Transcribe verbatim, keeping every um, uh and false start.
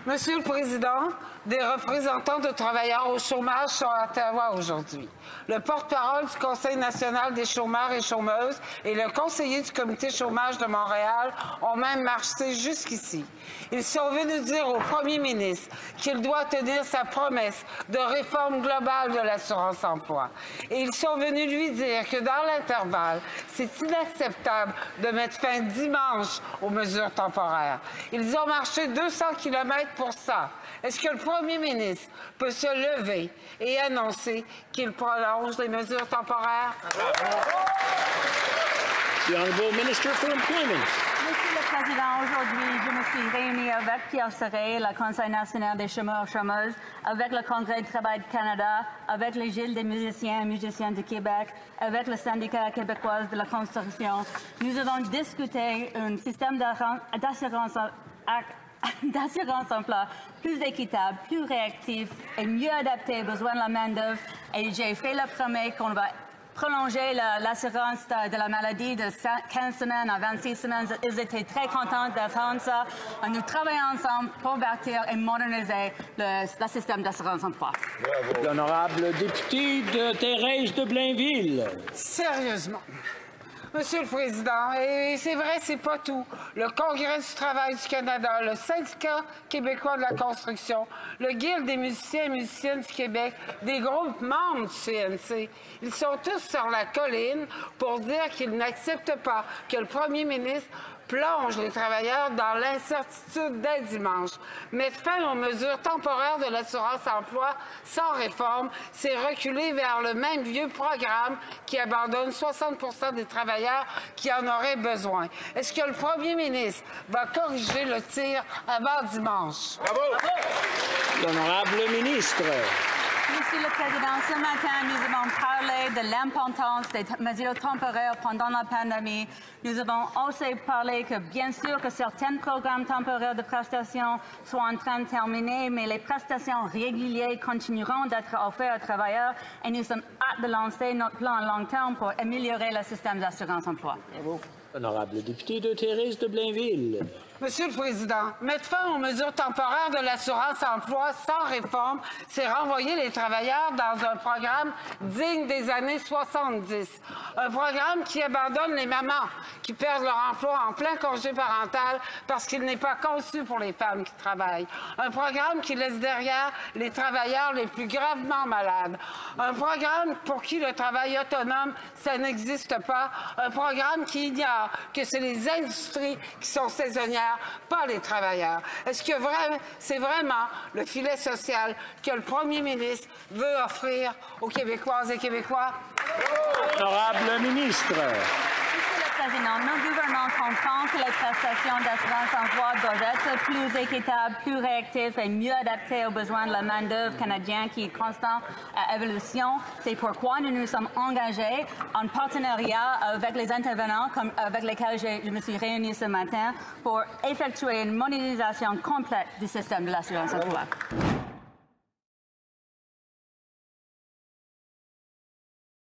Monsieur le Président, des représentants de travailleurs au chômage sont à Ottawa aujourd'hui. Le porte-parole du Conseil national des chômeurs et chômeuses et le conseiller du comité chômage de Montréal ont même marché jusqu'ici. Ils sont venus dire au premier ministre qu'il doit tenir sa promesse de réforme globale de l'assurance-emploi. Et ils sont venus lui dire que dans l'intervalle, c'est inacceptable de mettre fin dimanche aux mesures temporaires. Ils ont marché deux cents kilomètres pour ça. Est-ce que le premier ministre peut se lever et annoncer qu'il prolonge les mesures temporaires? The Honourable Minister for Employment. Monsieur le Président, aujourd'hui, je me suis réunie avec Pierre Serret, le Conseil national des chômeurs et chômeuses, avec le Congrès du travail du Canada, avec les Gilles des musiciens et musiciennes du Québec, avec le syndicat québécois de la construction. Nous avons discuté un système d'assurance d'assurance emploi plus équitable, plus réactif et mieux adapté aux besoins de la main-d'œuvre. Et j'ai fait le premier qu'on va prolonger l'assurance de, de la maladie de quinze semaines à vingt-six semaines. Ils étaient très contents d'entendre ça. Nous travaillons ensemble pour bâtir et moderniser le, le système d'assurance emploi. L'honorable député de Thérèse de Blainville. Sérieusement. Monsieur le Président, et c'est vrai, c'est pas tout. Le Congrès du travail du Canada, le Syndicat québécois de la construction, le Guild des musiciens et musiciennes du Québec, des groupes membres du C N C, ils sont tous sur la colline pour dire qu'ils n'acceptent pas que le premier ministre plonge les travailleurs dans l'incertitude dès dimanche. Mettre fin aux mesures temporaires de l'assurance-emploi sans réforme, c'est reculer vers le même vieux programme qui abandonne soixante pour cent des travailleurs qui en auraient besoin. Est-ce que le premier ministre va corriger le tir avant dimanche? Bravo! L'honorable ministre. Monsieur le Président, ce matin, nous avons parlé de l'importance des mesures temporaires pendant la pandémie. Nous avons aussi parlé que, bien sûr, que certains programmes temporaires de prestations sont en train de terminer, mais les prestations régulières continueront d'être offertes aux travailleurs et nous sommes hâte de lancer notre plan à long terme pour améliorer le système d'assurance-emploi. Honorable député de Thérèse de Blainville. Monsieur le Président, mettre fin aux mesures temporaires de l'assurance-emploi sans réforme, c'est renvoyer les travailleurs dans un programme digne des années soixante-dix. Un programme qui abandonne les mamans qui perdent leur emploi en plein congé parental parce qu'il n'est pas conçu pour les femmes qui travaillent. Un programme qui laisse derrière les travailleurs les plus gravement malades. Un programme pour qui le travail autonome, ça n'existe pas. Un programme qui ignore que c'est les industries qui sont saisonnières, pas les travailleurs. Est-ce que vrai, c'est vraiment le filet social que le premier ministre veut offrir aux Québécoises et Québécois? Honorable ministre. Monsieur le Président, nos gouvernants comprennent que les prestations d'assurance-emploi doivent être plus équitables, plus réactives et mieux adaptées aux besoins de la main-d'œuvre canadienne qui est constant à évolution. C'est pourquoi nous nous sommes engagés en partenariat avec les intervenants comme, avec lesquels je, je me suis réunie ce matin pour effectuer une modernisation complète du système de l'assurance-emploi.